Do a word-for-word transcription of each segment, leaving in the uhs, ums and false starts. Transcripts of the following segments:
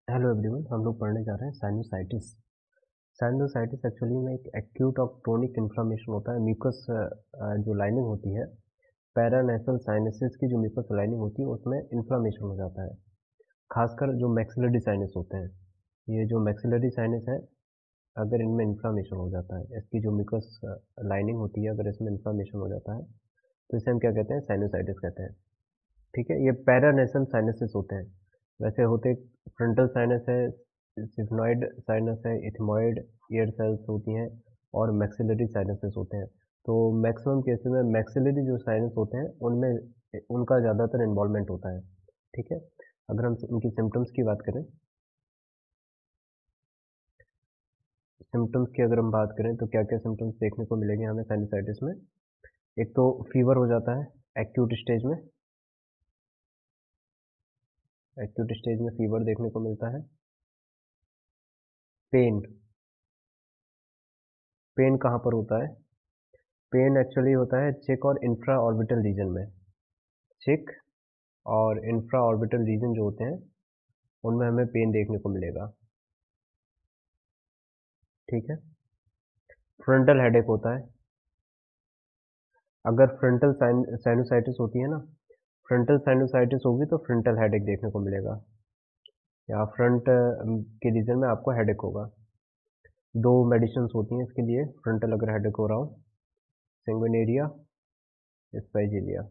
Hello everyone, हम लोग पढ़ने जा रहे हैं साइनोसाइटिस। साइनोसाइटिस एक्चुअली में एक एक्यूट और क्रोनिक इन्फ्लामेशन होता है। म्यूकस जो लाइनिंग होती है, पैरानेसल साइनसेस की जो म्यूकस लाइनिंग होती है उसमें इन्फ्लामेशन हो जाता है। खासकर जो मैक्सिलरी साइनस होते हैं, ये जो मैक्सिलरी साइनस है, अगर इनमें इन्फ्लामेशन हो जाता है, इसकी जो म्यूकस लाइनिंग होती है, अगर इसमें इन्फ्लामेशन हो जाता है तो इसे हम क्या कहते हैं? साइनोसाइटिस कहते हैं। ठीक है, ये पैरानेसल साइनसेस होते हैं। वैसे होते फ्रंटल साइनस है, सिग्मोइड साइनस है, इथमॉइड ईयर सेल्स होती हैं और मैक्सिलरी साइनसेस होते हैं। तो मैक्सिमम केसेस में मैक्सिलरी जो साइनस होते हैं उनमें उनका ज़्यादातर इन्वॉल्वमेंट होता है। ठीक है, अगर हम उनकी सिम्टम्स की बात करें, सिम्टम्स की अगर हम बात करें तो क्या क्या सिम्टम्स देखने को मिलेंगे हमें साइनसाइटिस में? एक तो फीवर हो जाता है एक्यूट स्टेज में, एक्यूट स्टेज में फीवर देखने को मिलता है। पेन, पेन कहाँ पर होता है? पेन एक्चुअली होता है चिक और इंफ्रा ऑर्बिटल रीजन में। चिक और इंफ्रा ऑर्बिटल रीजन जो होते हैं उनमें हमें पेन देखने को मिलेगा। ठीक है, फ्रंटल हेडेक होता है। अगर फ्रंटल साइनोसाइटिस होती है ना, फ्रंटल साइनोसाइटिस होगी तो फ्रंटल हेडेक देखने को मिलेगा, या फ्रंट के रीजन में आपको हेडेक होगा। दो मेडिसिन होती हैं इसके लिए, फ्रंटल अगर हेडेक हो रहा हो, सेंगुनेरिया, स्पाइजिलिया।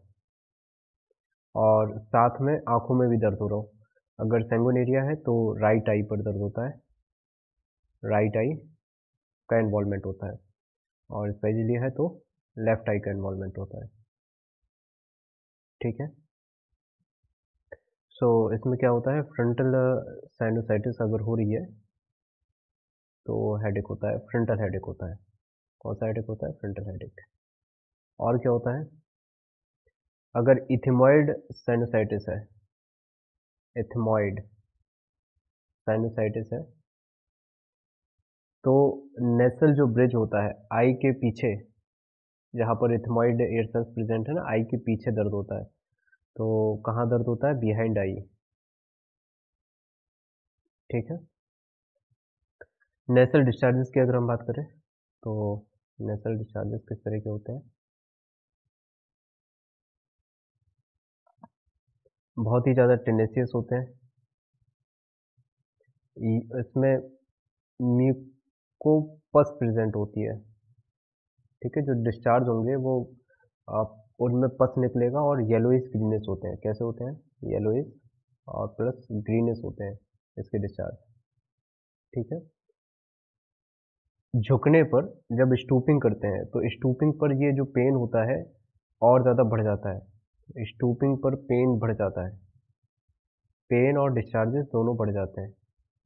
और साथ में आंखों में भी दर्द हो रहा हो, अगर सेंगुनेरिया है तो राइट आई पर दर्द होता है, राइट आई का इन्वॉल्वमेंट होता है, और स्पेजिलिया है तो लेफ्ट आई का इन्वॉल्वमेंट होता है। ठीक है, सो so, इसमें क्या होता है, फ्रंटल साइनोसाइटिस अगर हो रही है तो हेडेक होता है, फ्रंटल हेडेक होता है। कौन सा हेडेक होता है? Frontal headache. और क्या होता है, अगर इथिमॉइड साइनोसाइटिस है, इथिमॉइड साइनोसाइटिस है, तो नेसल जो ब्रिज होता है आई के पीछे, जहाँ पर इथमॉइड एयर सेल्स प्रेजेंट है ना, आई के पीछे दर्द होता है। तो कहाँ दर्द होता है? Behind eye. ठीक है, नेसल डिस्चार्जेस की अगर हम बात करें तो नेसल डिस्चार्जेस किस तरह के होते हैं? बहुत ही ज़्यादा टेनेसियस होते हैं। इ- इसमें म्यूकोपस प्रेजेंट होती है। ठीक है, जो डिस्चार्ज होंगे वो आप उनमें पस निकलेगा और येलोइश ग्रीनेस होते हैं। कैसे होते हैं? येलोइश और प्लस ग्रीनेस होते हैं इसके डिस्चार्ज। ठीक है, झुकने पर जब स्टूपिंग करते हैं तो स्टूपिंग पर ये जो पेन होता है और ज़्यादा बढ़ जाता है। स्टूपिंग पर पेन बढ़ जाता है, पेन और डिस्चार्जेस दोनों बढ़ जाते हैं।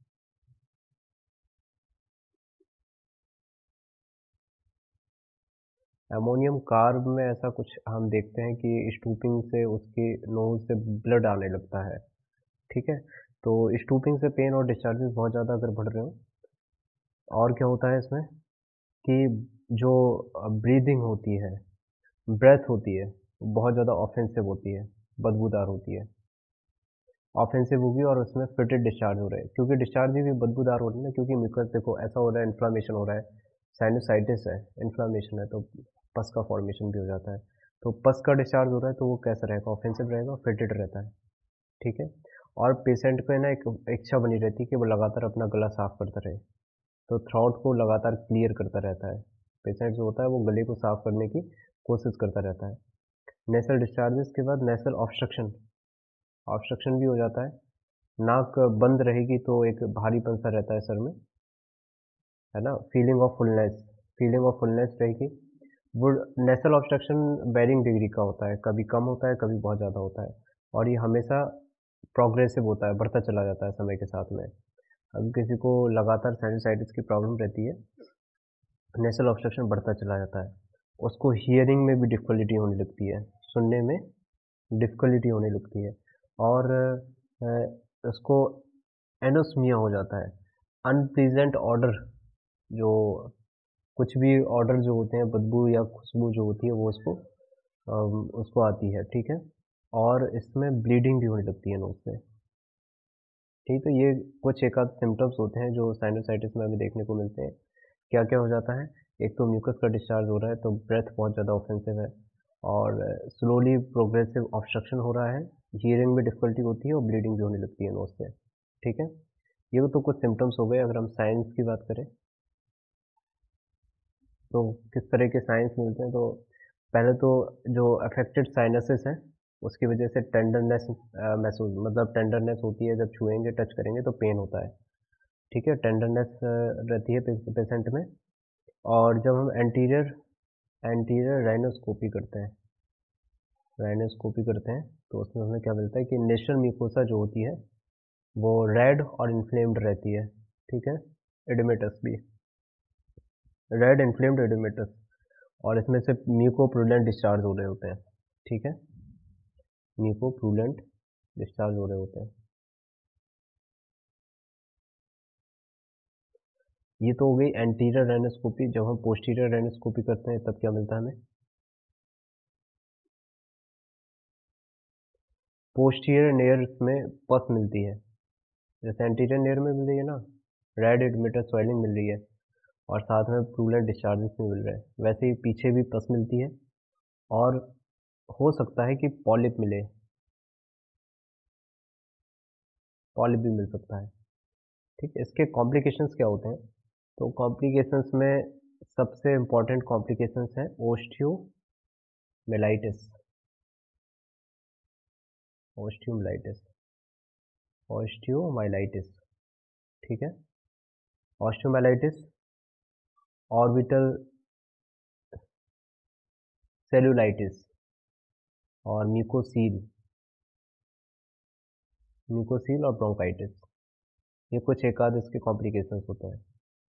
अमोनियम कार्ब में ऐसा कुछ हम देखते हैं कि स्टूपिंग से उसकी नोज से ब्लड आने लगता है। ठीक है, तो स्टूपिंग से पेन और डिस्चार्जेस बहुत ज़्यादा अगर बढ़ रहे हो। और क्या होता है इसमें कि जो ब्रीदिंग होती है, ब्रेथ होती है, वो बहुत ज़्यादा ऑफेंसिव होती है, बदबूदार होती है। ऑफेंसिव होगी और उसमें फिटेड डिस्चार्ज हो रहे हैं, क्योंकि डिस्चार्ज भी बदबूदार हो रही है ना, क्योंकि म्यूकस देखो ऐसा हो रहा है, इन्फ्लामेशन हो रहा है, साइनोसाइटिस है, इन्फ्लामेशन है, तो पस का फॉर्मेशन भी हो जाता है। तो पस का डिस्चार्ज हो रहा है तो वो कैसा रहेगा? ऑफेंसिव रहेगा, फिटेड रहता है। ठीक है, और पेशेंट को ना एक इच्छा बनी रहती है कि वो लगातार अपना गला साफ करता रहे, तो थ्रॉट को लगातार क्लियर करता रहता है। पेशेंट जो होता है वो गले को साफ करने की कोशिश करता रहता है। नेसल डिस्चार्जेस के बाद नेसल ऑब्स्ट्रक्शन, ऑब्स्ट्रक्शन भी हो जाता है। नाक बंद रहेगी तो एक भारीपन सा रहता है सर में, है ना, feeling of fullness, feeling of fullness रहेगी। वो नेसल ऑब्स्ट्रक्शन बेरिंग डिग्री का होता है, कभी कम होता है, कभी बहुत ज़्यादा होता है, और ये हमेशा प्रोग्रेसिव होता है, बढ़ता चला जाता है समय के साथ में। अगर किसी को लगातार साइनसाइटिस की प्रॉब्लम रहती है, नेसल ऑब्स्ट्रक्शन बढ़ता चला जाता है, उसको हियरिंग में भी डिफ़िकल्टी होने लगती है, सुनने में डिफ़िकल्टी होने लगती है, और अ, उसको एनोस्मिया हो जाता है। अनप्लीजेंट ऑडर, जो कुछ भी ऑडर जो होते हैं, बदबू या खुशबू जो होती है वो उसको अम, उसको आती है। ठीक है, और इसमें ब्लीडिंग भी होने लगती है नोज़ से। ठीक, तो ये कुछ एक आध सिम्टम्स होते हैं जो साइनोसाइटिस में हमें देखने को मिलते हैं। क्या क्या हो जाता है, एक तो म्यूकस का डिस्चार्ज हो रहा है, तो ब्रेथ बहुत ज़्यादा ऑफेंसिव है, और स्लोली प्रोग्रेसिव ऑब्स्ट्रक्शन हो रहा है, हियरिंग में डिफिकल्टी होती है और ब्लीडिंग भी होने लगती है नोज से। ठीक है, ये तो कुछ सिम्टम्स हो गए। अगर हम साइंस की बात करें तो किस तरह के साइंस मिलते हैं, तो पहले तो जो अफेक्टेड साइनसेस हैं उसकी वजह से टेंडरनेस महसूस, मतलब टेंडरनेस होती है, जब छुएंगे टच करेंगे तो पेन होता है। ठीक है, टेंडरनेस रहती है पेशेंट में। और जब हम एंटीरियर एंटीरियर राइनोस्कोपी करते हैं राइनोस्कोपी करते हैं तो उसमें हमें क्या मिलता है कि नेशनल म्यूकोसा जो होती है वो रेड और इन्फ्लेम्ड रहती है। ठीक है, एडिमेटस भी रेड इन्फ्लेम्ड एडिमेटस, और इसमें से म्यूकोप्रूलेंट डिस्चार्ज हो रहे होते हैं। ठीक है, म्यूकोप्रूलेंट डिस्चार्ज हो रहे होते हैं। ये तो हो गई एंटीरियर राइनोस्कोपी। जब हम पोस्टीरियर राइनोस्कोपी करते हैं तब क्या मिलता है हमें, पोस्टीरियर नेयर्स में पस मिलती है, जैसे एंटीरियर नेयर में मिल रही है ना, रेड एडिमेटस स्वेलिंग मिल रही है, और साथ में प्रूलेंट डिस्चार्जेस भी मिल रहे हैं, वैसे ही पीछे भी पस मिलती है, और हो सकता है कि पॉलिप मिले, पॉलिप भी मिल सकता है। ठीक है, इसके कॉम्प्लिकेशंस क्या होते हैं, तो कॉम्प्लिकेशंस में सबसे इम्पॉर्टेंट कॉम्प्लिकेशंस है ओस्टियोमेलाइटिस, ओस्टियोमाइलाइटिस ओस्टियोमाइलाइटिस ठीक है, ओस्टियोमाइलाइटिस, ऑर्बिटल सेलुलाइटिस, और म्यूकोसील म्यूकोसील और ब्रोंकाइटिस। ये कुछ एक आध इसके कॉम्प्लिकेशंस होते हैं।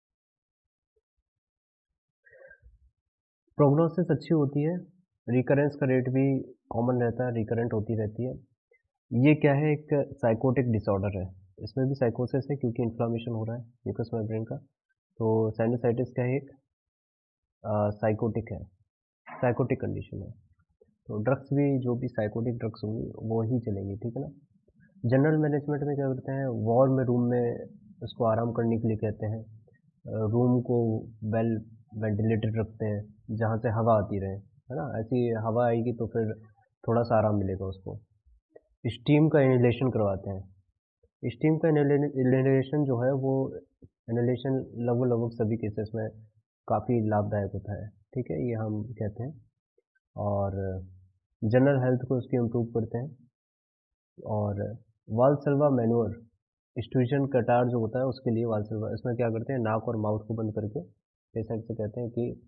प्रोग्नोसिस अच्छी होती है, रिकरेंस का रेट भी कॉमन रहता है, रिकरेंट होती रहती है। ये क्या है, एक साइकोटिक डिसऑर्डर है, इसमें भी साइकोसिस है क्योंकि इन्फ्लामेशन हो रहा है म्यूकस मेम्ब्रेन का। तो साइनोसाइटिस क्या है, एक साइकोटिक है, साइकोटिक कंडीशन है। तो ड्रग्स भी, जो भी साइकोटिक ड्रग्स होंगी वो ही चलेंगी। ठीक है ना। जनरल मैनेजमेंट में क्या करते हैं, वार्म रूम में उसको आराम करने के लिए कहते हैं, रूम को वेल वेंटिलेटेड रखते हैं जहाँ से हवा आती रहे, है ना, ऐसी हवा आएगी तो फिर थोड़ा सा आराम मिलेगा उसको। स्टीम का इनहेलेशन करवाते हैं, स्टीम का इनहेलेशन जो है वो इनहेलेशन लगभग लगभग सभी केसेस में काफ़ी लाभदायक होता है। ठीक है, ये हम कहते हैं, और जनरल हेल्थ को उसकी इम्प्रूव करते हैं। और वालसल्वा मैनुअर स्टूजन कटार जो होता है उसके लिए वालसल्वा, इसमें क्या करते हैं, नाक और माउथ को बंद करके पेशेंट से कहते हैं कि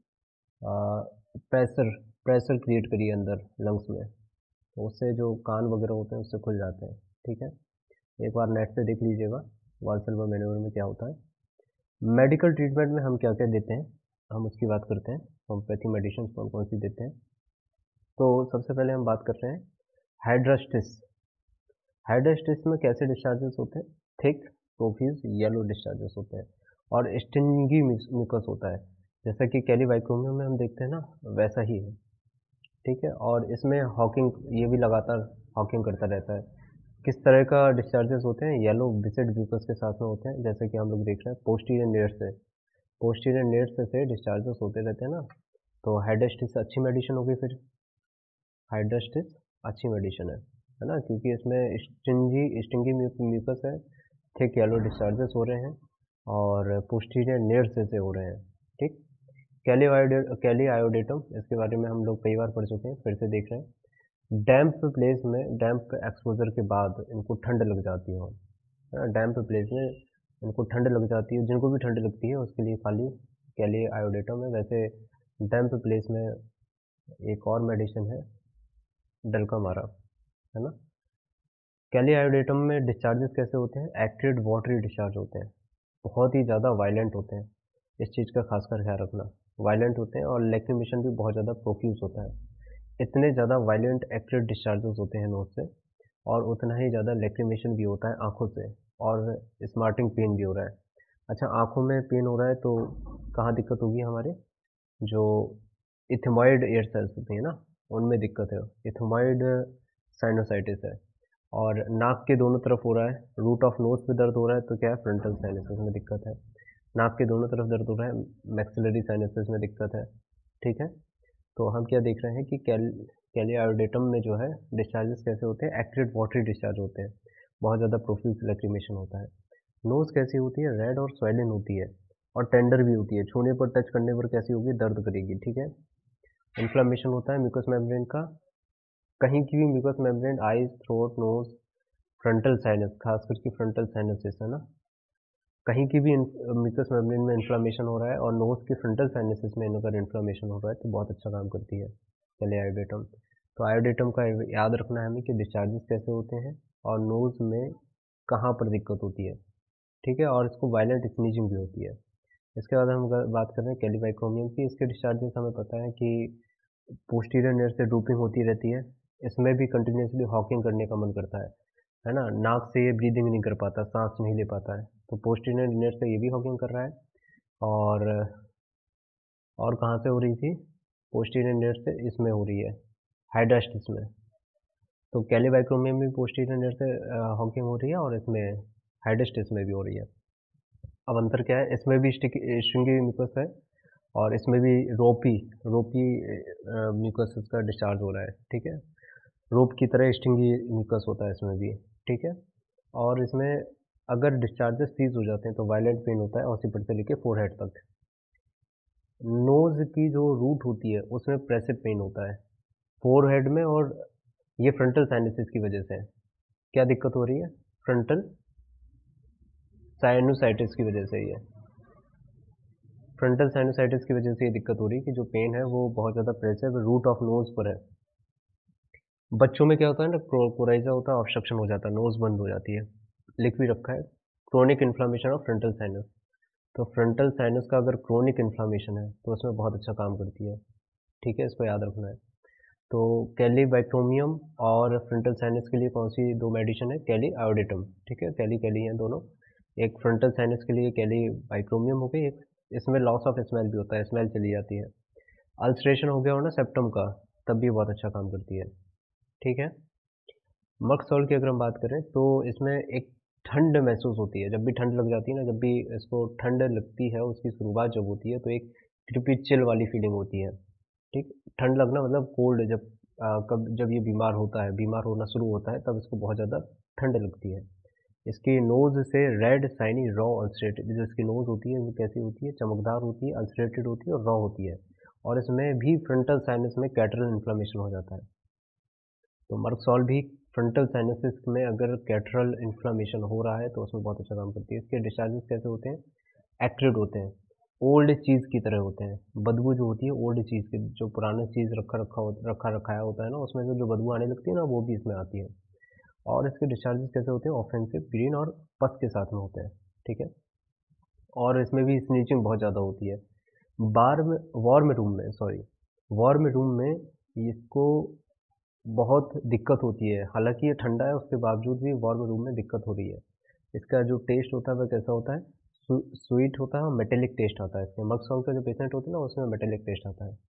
प्रेशर प्रेशर क्रिएट करिए अंदर लंग्स में, तो उससे जो कान वगैरह होते हैं उससे खुल जाते हैं। ठीक है, एक बार नेट पे देख लीजिएगा वालसल्वा मैनुअर में क्या होता है। मेडिकल ट्रीटमेंट में हम क्या क्या देते हैं, हम उसकी बात करते हैं, होम्योपैथी मेडिसिन कौन कौन सी देते हैं। तो सबसे पहले हम बात करते हैं हाइड्रास्टिस। हाइड्रास्टिस में कैसे डिस्चार्जेस होते हैं, थिक प्रोफ्यूज येलो डिस्चार्जेस होते हैं, और स्टिंगी म्यूकस होता है, जैसा कि कैलीवाइकोमियम में हम देखते हैं ना, वैसा ही है। ठीक है, और इसमें हॉकिंग, ये भी लगातार हॉकिंग करता रहता है। किस तरह का डिस्चार्जेस होते हैं, येलो विसिड म्यूकस के साथ में होते हैं, जैसे कि हम लोग देख रहे हैं पोस्टीरियर नेयर से पोस्टीरियर नेयर से, से डिस्चार्जेस होते रहते हैं ना। तो हाइड्रास्टिस अच्छी मेडिसिन होगी फिर, हाइड्रास्टिस अच्छी मेडिसिन है है ना, क्योंकि इसमें स्टिंगी स्टिंगी म्यूकस है, थिक येलो डिस्चार्जेस हो रहे हैं, और पोस्टीरियर नेयर से, से हो रहे हैं। ठीक, कैली कैली आयोडेटम, इसके बारे में हम लोग कई बार पढ़ चुके हैं, फिर से देख रहे हैं। डैम्प प्लेस में, डैम्प एक्सपोजर के बाद इनको ठंड लग जाती है, डैम्प प्लेस में इनको ठंड लग जाती है, जिनको भी ठंड लगती है उसके लिए खाली कैली आयोडेटम है। वैसे डैम्प प्लेस में एक और मेडिसिन है डल्कामारा, है ना। कैली आयोडेटम में डिस्चार्जेस कैसे होते हैं, एक्टेड वाटरी डिस्चार्ज होते हैं, बहुत ही ज़्यादा वायलेंट होते हैं, इस चीज़ का खासकर ख्याल रखना, वायलेंट होते हैं, और लैक्रिमेशन भी बहुत ज़्यादा प्रोफ्यूज होता है। इतने ज़्यादा वायलेंट एक्टेड डिस्चार्जेस होते हैं नोज से, और उतना ही ज़्यादा लैक्रिमेशन भी होता है आँखों से, और स्मार्टिंग पेन भी हो रहा है। अच्छा, आँखों में पेन हो रहा है तो कहाँ दिक्कत होगी, हमारे जो इथेमॉइड एयर सेल्स होती हैं ना, उनमें दिक्कत है, इथेमॉइड साइनोसाइटिस है। और नाक के दोनों तरफ हो रहा है, रूट ऑफ नोज पे दर्द हो रहा है तो क्या है, फ्रंटल साइनसिस में दिक्कत है। नाक के दोनों तरफ दर्द हो रहा है, मैक्सिलरी साइनसिस में दिक्कत है। ठीक है, तो हम क्या देख रहे हैं कि कैल कैली आयोडेटम में जो है डिस्चार्जेस कैसे होते हैं, एक्यूरेट वाटरी डिस्चार्ज होते हैं, बहुत ज़्यादा प्रोफ्यूज लैक्रिमेशन होता है। नोज़ कैसी होती है, रेड और स्वेलिन होती है और टेंडर भी होती है, छूने पर टच करने पर कैसी होगी, दर्द करेगी। ठीक है, इन्फ्लामेशन होता है म्यूकस मेम्ब्रेन का, कहीं की भी mucous membrane, eyes, throat, nose, frontal sinus, खास करके फ्रंटल साइनसिस है ना, कहीं की भी म्यूकस मेम्ब्रेन में इन्फ्लामेशन हो रहा है और नोज के फ्रंटल साइनसिस में अगर इन्फ्लामेशन हो रहा है तो बहुत अच्छा काम करती है कैली आयोडेटम। तो आयोडेटम का याद रखना है हमें कि डिस्चार्जेस कैसे होते हैं और नोज में कहाँ पर दिक्कत होती है। ठीक है, और इसको वायलेंट स्नीजिंग भी होती है। इसके बाद हम अगर बात कर रहे हैं कैलीबाइक्रोमियम की, इसके डिस्चार्जेस हमें पता है कि पोस्टीरियर नेयर से ड्रूपिंग होती रहती है, इसमें भी कंटिन्यूसली हॉकिंग करने का मन करता है है ना, नाक से ये ब्रीदिंग नहीं कर पाता, सांस नहीं ले पाता है, तो पोस्टीरियर नेयर से ये भी हॉकिंग कर रहा है। और और कहाँ से हो रही थी, पोस्टीरियर नेयर से इसमें हो रही है, हाइड्रास्टिस में। तो कैलीबाइक्रोमियम में पोस्टीरियर नेयर से हॉकिंग हो रही है और इसमें हाइड्रास्टिस में भी हो रही है। अब अंतर क्या है, इसमें भी स्ट्रिंगी म्यूकस है और इसमें भी रोपी रोपी म्यूकस का डिस्चार्ज हो रहा है। ठीक है, रोप की तरह स्टिंगी म्यूकस होता है इसमें भी। ठीक है, और इसमें अगर डिस्चार्जेस सीज हो जाते हैं तो वायलेंट पेन होता है ऑसिपिट से लेके फोरहेड तक। नोज की जो रूट होती है उसमें प्रेसिव पेन होता है फोरहेड में, और ये फ्रंटल साइनसिस की वजह से है। क्या दिक्कत हो रही है, फ्रंटल साइनोसाइटिस की वजह से ही है, फ्रंटल साइनोसाइटिस की वजह से ये दिक्कत हो रही है कि जो पेन है वो बहुत ज़्यादा प्रेसिव रूट ऑफ नोज पर है। बच्चों में क्या होता है ना, कोराइजा होता है, ऑब्स्ट्रक्शन हो जाता है, नोज बंद हो जाती है। लिख भी रखा है, chronic inflammation of frontal sinus. तो फ्रंटल साइनस का अगर क्रोनिक इन्फ्लामेशन है तो उसमें बहुत अच्छा काम करती है। ठीक है, इसको याद रखना है। तो कैली बाइक्रोमियम और फ्रंटल साइनस के लिए कौन सी दो मेडिसिन है, कैली आयोडेटम। ठीक है, कैली कैली हैं दोनों, एक फ्रंटल साइनस के लिए कैली बाइक्रोमियम हो गई, एक इसमें लॉस ऑफ स्मेल भी होता है, स्मेल चली जाती है। अल्सरेशन हो गया हो ना सेप्टम का, तब भी बहुत अच्छा काम करती है। ठीक है, मक्स सॉल्ट की अगर हम बात करें तो इसमें एक ठंड महसूस होती है, जब भी ठंड लग जाती है ना, जब भी इसको ठंड लगती है, उसकी शुरुआत जब होती है तो एक क्रिपी चिल वाली फीलिंग होती है। ठीक, ठंड लगना मतलब कोल्ड, जब आ, कब जब ये बीमार होता है, बीमार होना शुरू होता है, तब इसको बहुत ज़्यादा ठंड लगती है। इसकी नोज़ से रेड साइनी रॉ अल्सरेटेड, जो इसकी नोज़ होती है वो कैसी होती है, चमकदार होती है, अल्सरेटेड होती है और रॉ होती है, और इसमें भी फ्रंटल साइनस में कैटरल इन्फ्लामेशन हो जाता है। तो मर्कसॉल भी फ्रंटल साइनसिस में अगर कैटरल इन्फ्लामेशन हो रहा है तो उसमें बहुत अच्छा काम करती है। इसके डिस्चार्जेस कैसे होते हैं, एक्रिड होते हैं, ओल्ड चीज़ की तरह होते हैं। बदबू जो होती है ओल्ड चीज़ की, जो पुराना चीज़ रखा रखा हो, रखा रखाया होता है ना, उसमें से जो बदबू आने लगती है ना, वो भी इसमें आती है। और इसके डिस्चार्जेस कैसे होते हैं, ऑफेंसिव, ग्रीन और पस के साथ में होते हैं। ठीक है, और इसमें भी स्नीचिंग बहुत ज़्यादा होती है। बार में वार्म रूम में सॉरी वार्म रूम में इसको बहुत दिक्कत होती है, हालांकि ये ठंडा है उसके बावजूद भी वार्म रूम में दिक्कत हो रही है। इसका जो टेस्ट होता है वह कैसा होता है, सु, स्वीट होता है और मेटेलिक टेस्ट आता है इसमें। मक्सॉल का जो पेशेंट होता है ना उसमें मेटेलिक टेस्ट आता है।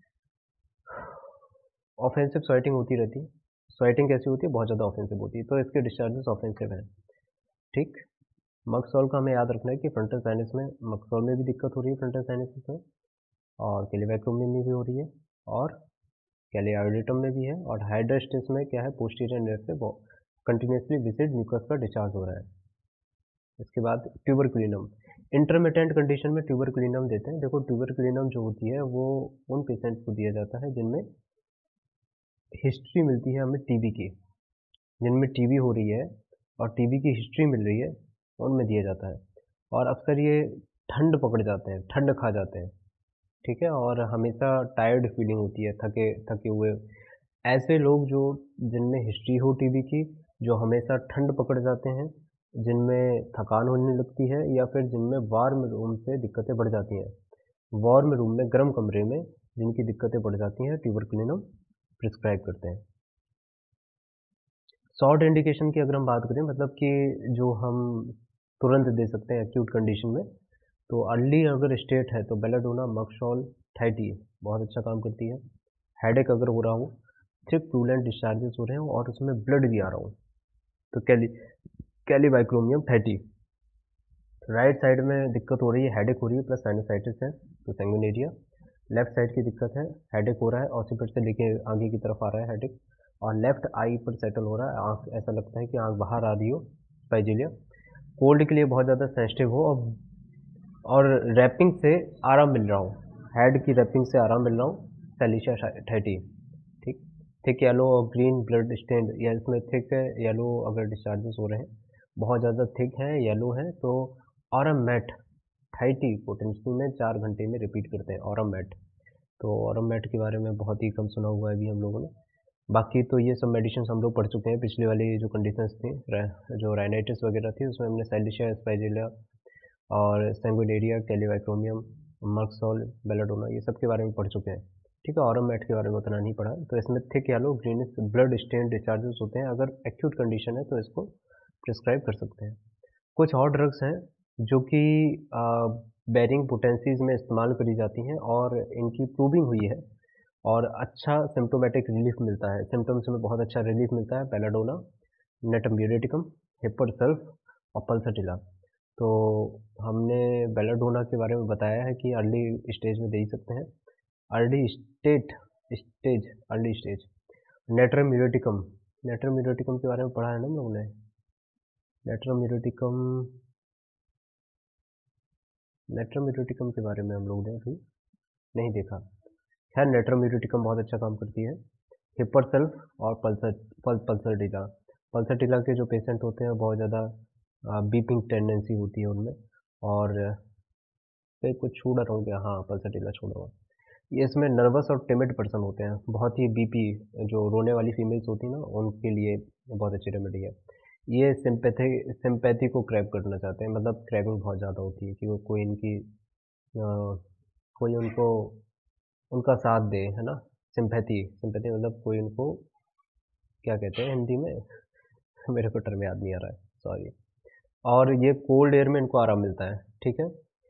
ऑफेंसिव स्वेटिंग होती रहती है, स्वेटिंग कैसी होती है, बहुत ज़्यादा ऑफेंसिव होती है, तो इसके डिस्चार्जेस ऑफेंसिव हैं। ठीक, मक्सॉल का हमें याद रखना है कि फ्रंटल साइनस में, मक्सॉल में भी दिक्कत हो रही है फ्रंटल साइनस में, और कैलिवैक्रोमियम में भी हो रही है, और कैलियायोडेटम में भी है, और हाइड्रास्टिस में क्या है, पोस्टीरियर नेयर से कंटिन्यूसली विजिड म्यूकस का डिस्चार्ज हो रहा है। इसके बाद ट्यूबरकुलिनम, इंटरमिटेंट कंडीशन में ट्यूबरकुलिनम देते हैं। देखो ट्यूबरकुलिनम जो होती है वो उन पेशेंट्स को दिया जाता है जिनमें हिस्ट्री मिलती है हमें टीबी की, जिनमें टीबी हो रही है और टीबी की हिस्ट्री मिल रही है, उनमें दिया जाता है। और अक्सर ये ठंड पकड़ जाते हैं, ठंड खा जाते हैं। ठीक है, और हमेशा टायर्ड फीलिंग होती है, थके थके हुए। ऐसे लोग जो, जिनमें हिस्ट्री हो टीबी की, जो हमेशा ठंड पकड़ जाते हैं, जिनमें थकान होने लगती है, या फिर जिनमें वार्म रूम से दिक्कतें बढ़ जाती हैं, वार्म रूम में, गर्म कमरे में जिनकी दिक्कतें बढ़ जाती हैं, ट्यूबरकुलिनम प्रिस्क्राइब करते हैं। शॉर्ट इंडिकेशन की अगर हम बात करें, मतलब कि जो हम तुरंत दे सकते हैं एक्यूट कंडीशन में, तो अर्ली अगर स्टेट है तो बेलाडोना, मक्सॉल, थाइटी बहुत अच्छा काम करती है। हेडेक अगर हो रहा हो, थिक प्रूलेंट डिस्चार्जेस हो रहे हो और उसमें ब्लड भी आ रहा हो, तो kali kali bichromicum thirty. Right side में दिक्कत हो रही है, हेडेक हो रही है प्लस साइनोसाइटिस है, तो सैंग्विनेरिया। लेफ्ट साइड की दिक्कत है, हेडेक हो रहा है, ऑसिपिट से लेके आगे की तरफ आ रहा है हेडेक, और लेफ्ट आई पर सेटल हो रहा है, आँख ऐसा लगता है कि आँख बाहर आ रही हो, स्पाइजिलिया। कोल्ड के लिए बहुत ज़्यादा सेंसिटिव हो, और और रैपिंग से आराम मिल रहा हो, हेड की रैपिंग से आराम मिल रहा हो, सैलिशिया थर्टी। ठीक, थिक येलो और ग्रीन ब्लड स्टेन, या इसमें थिक है येलो अगर डिस्चार्जेस हो रहे हैं, बहुत ज़्यादा थिक है येलो है, तो ऑरम मैट थर्टी पोटेंशियल में चार घंटे में रिपीट करते हैं ऑरम मैट। तो ऑरम मैट के बारे में बहुत ही कम सुना हुआ है अभी हम लोगों ने। बाकी तो ये सब मेडिसिन हम लोग पढ़ चुके हैं, पिछली वाली जो कंडीशंस थी, जो राइनाइटिस वगैरह थी, उसमें हमने सैलिशिया स्पाइजिलिया और सैंग्विनेरिया, कैलीबाइक्रोमियम, मर्कसॉल, बेलाडोना, ये सब के बारे में पढ़ चुके हैं। ठीक है, ऑरम मैट के बारे में उतना नहीं पढ़ा। तो इसमें thick yellow greenish blood stain discharges होते हैं, अगर एक्यूट कंडीशन है तो इसको प्रिस्क्राइब कर सकते हैं। कुछ और ड्रग्स हैं जो कि बेरिंग पोटेंसीज में इस्तेमाल करी जाती हैं और इनकी प्रूविंग हुई है, और अच्छा सिम्टोमेटिक रिलीफ मिलता है, सिम्टम्स में बहुत अच्छा रिलीफ मिलता है। बेलाडोना, नेटम्यूरेटिकम, हिप्परसल्फ और पल्सटिला। तो हमने बेलाडोना के बारे में बताया है कि अर्ली स्टेज में दे ही सकते हैं, early state stage early stage. Natrum muriaticum, natrum muriaticum के बारे में पढ़ा है ना हम लोगों ने। नेट्रम्यूरेटिकम नेट्रम्यूरेटिकम के बारे में हम लोगों ने अभी नहीं देखा। खैर, नेट्रम्यूरेटिकम बहुत अच्छा काम करती है। हिप्परसल्फ और पल्सर पल, पल्सरटिला पल्सरटिला के जो पेशेंट होते हैं बहुत ज़्यादा बीपिंग टेंडेंसी होती है उनमें, और कहीं कुछ छू रहा हूँ क्या, हाँ पल्सरटिला छोड़ा हुआ। ये इसमें नर्वस और टिमिड पर्सन होते हैं, बहुत ही बीपी जो रोने वाली फीमेल्स होती हैं ना, उनके लिए बहुत अच्छी रेमेडी है। ये सिंपैथी सिंपैथी को क्रैब करना चाहते हैं, मतलब क्रैबिंग बहुत ज़्यादा होती है कि वो कोई इनकी अ, कोई उनको उनका साथ दे, है ना। सिंपैथी सिंपैथी मतलब कोई उनको क्या कहते हैं हिंदी में, मेरे को टर्म याद नहीं आ रहा है, सॉरी। और ये कोल्ड एयर में इनको आराम मिलता है, ठीक है।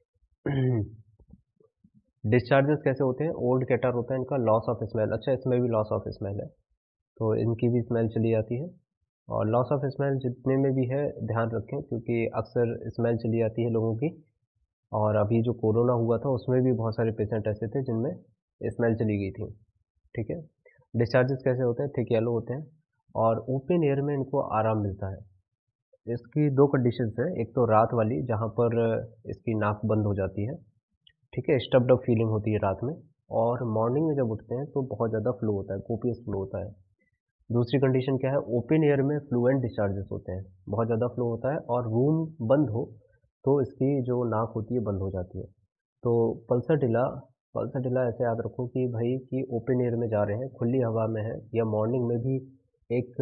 डिस्चार्जेस कैसे होते हैं, ओल्ड कैटर होता है इनका, लॉस ऑफ स्मेल, अच्छा इसमें भी लॉस ऑफ स्मेल है, तो इनकी भी स्मेल चली जाती है। और लॉस ऑफ स्मेल जितने में भी है ध्यान रखें, क्योंकि अक्सर स्मेल चली जाती है लोगों की, और अभी जो कोरोना हुआ था उसमें भी बहुत सारे पेशेंट ऐसे थे जिनमें स्मेल चली गई थी, ठीक है। डिस्चार्जेस कैसे होते हैं, थिक येलो होते हैं, और ओपन एयर में इनको आराम मिलता है। इसकी दो कंडीशंस हैं, एक तो रात वाली जहाँ पर इसकी नाक बंद हो जाती है, ठीक है, स्टब्ड अप फीलिंग होती है रात में, और मॉर्निंग में जब उठते हैं तो बहुत ज़्यादा फ्लो होता है, कोपियस फ्लो होता है। दूसरी कंडीशन क्या है, ओपन एयर में फ्लूएंट डिस्चार्जेस होते हैं, बहुत ज़्यादा फ्लो होता है, और रूम बंद हो तो इसकी जो नाक होती है बंद हो जाती है। तो पल्सटिला पल्सटिला ऐसे याद रखो कि भाई कि ओपन एयर में जा रहे हैं, खुली हवा में है, या मॉर्निंग में भी एक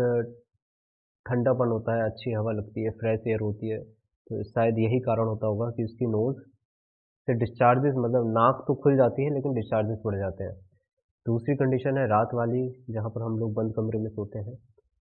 ठंडापन होता है, अच्छी हवा लगती है, फ्रेश एयर होती है, तो शायद यही कारण होता होगा कि उसकी नोज़ से डिस्चार्जेस, मतलब नाक तो खुल जाती है लेकिन डिस्चार्जेस बढ़ जाते हैं। दूसरी कंडीशन है रात वाली, जहाँ पर हम लोग बंद कमरे में सोते हैं,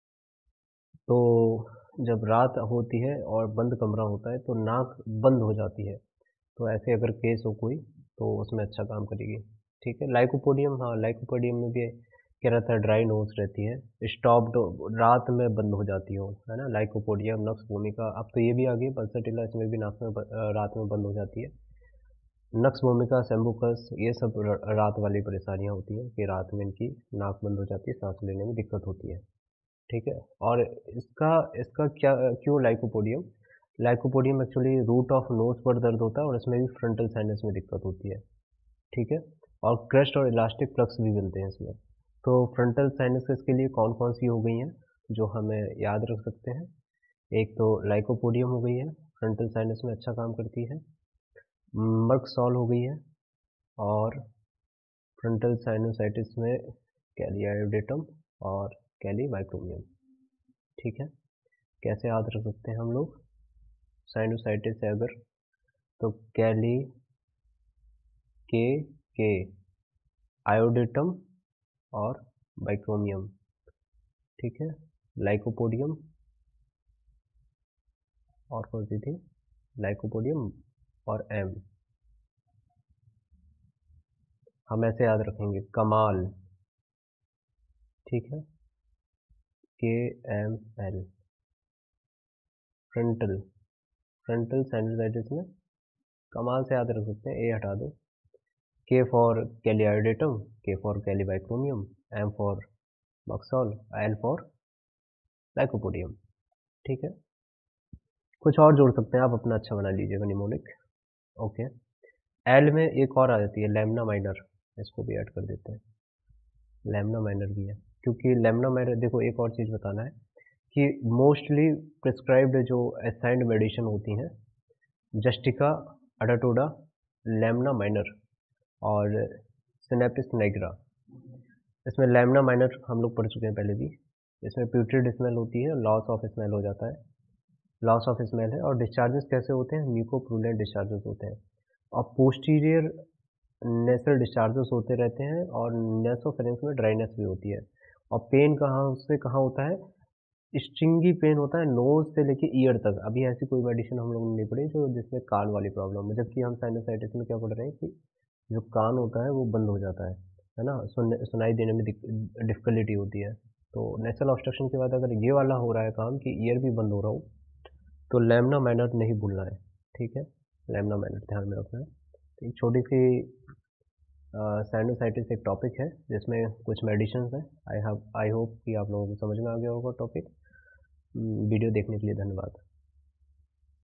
तो जब रात होती है और बंद कमरा होता है तो नाक बंद हो जाती है, तो ऐसे अगर केस हो कोई तो उसमें अच्छा काम करेगी, ठीक है। लाइकोपोडियम, हाँ लाइकोपोडियम में भी क्या रहता है, ड्राई नोज रहती है, स्टॉप्ड, रात में बंद हो जाती हो, है ना। लाइकोपोडियम, नक्स भूमिका, अब तो ये भी आ गई पल्सटिला, इसमें भी नाक में ब- अ, रात में बंद हो जाती है। नक्स भूमिका, सेम्बुकस, ये सब र- रात वाली परेशानियां होती हैं कि रात में इनकी नाक बंद हो जाती है, सांस लेने में दिक्कत होती है, ठीक है। और इसका इसका क्या, क्यों lycopodium, lycopodium actually root of nose पर दर्द होता है, और इसमें भी फ्रंटल साइनस में दिक्कत होती है, ठीक है। और क्रस्ट और इलास्टिक प्लग्स भी बनते हैं इसमें। तो फ्रंटल साइनसेस के लिए कौन कौन सी हो गई हैं जो हमें याद रख सकते हैं, एक तो लाइकोपोडियम हो गई है, फ्रंटल साइनस में अच्छा काम करती है। मर्कसॉल हो गई है, और फ्रंटल साइनोसाइटिस में कैलियायोडेटम और कैलीमाइक्रोमियम, ठीक है। कैसे याद रख सकते हैं हम लोग, साइनोसाइटिस है अगर, तो कैली के के आयोडेटम और बाइक्रोमियम, ठीक है। लाइकोपोडियम, और कौन सी थी, लाइकोपोडियम और एम, हम ऐसे याद रखेंगे, कमाल, ठीक है, K M L, frontal frontal sinusitis में कमाल से याद रख सकते हैं, ए हटा दो। के for kali iodatum, K for kali bichromicum, M for बक्सॉल, एल फॉर लाइकोपोडियम। ठीक है, कुछ और जोड़ सकते हैं आप, अपना अच्छा बना लीजिएगा निमोनिक। ओके, एल में एक और आ जाती है लैम्ना माइनर, इसको भी ऐड कर देते हैं, लैम्ना माइनर भी है, क्योंकि लैम्ना माइनर, देखो एक और चीज़ बताना है कि मोस्टली प्रिस्क्राइब्ड जो असाइंड मेडिसिन होती हैं, जस्टिका, अडाटोडा, लैम्ना माइनर और सिनेपिस नाइग्रा। इसमें लैम्ना माइनर हम लोग पढ़ चुके हैं पहले भी। इसमें प्यूट्रिड स्मेल होती है, लॉस ऑफ स्मेल हो जाता है, लॉस ऑफ स्मेल है, और डिस्चार्जेस कैसे होते हैं, म्यूकोप्रूलेंट डिस्चार्जेस होते हैं, और पोस्टीरियर नेसल डिस्चार्जेस होते रहते हैं, और नेसोफेरेंस में ड्राइनेस भी होती है। और पेन कहाँ से कहाँ होता है, स्ट्रिंगी पेन होता है नोज से लेके ईयर तक। अभी ऐसी कोई मेडिसिन हम लोगों ने नहीं पढ़ी जो जिसमें कान वाली प्रॉब्लम है, जबकि हम साइनसाइटिस में क्या पढ़ रहे हैं कि जो कान होता है वो बंद हो जाता है है ना, सुन सुनाई देने में डिफ़िकल्टी होती है। तो नेसल ऑब्स्ट्रक्शन के बाद अगर ये वाला हो रहा है काम कि ईयर भी बंद हो रहा हो, तो लैम्ना माइनर नहीं भूलना है। ठीक है, लैम्ना माइनर ध्यान में रखना है। तो एक छोटी सी साइनोसाइटिस एक टॉपिक है जिसमें कुछ मेडिसिन हैं। आई हैव आई होप कि आप लोगों को समझ में आ गया होगा टॉपिक। वीडियो देखने के लिए धन्यवाद।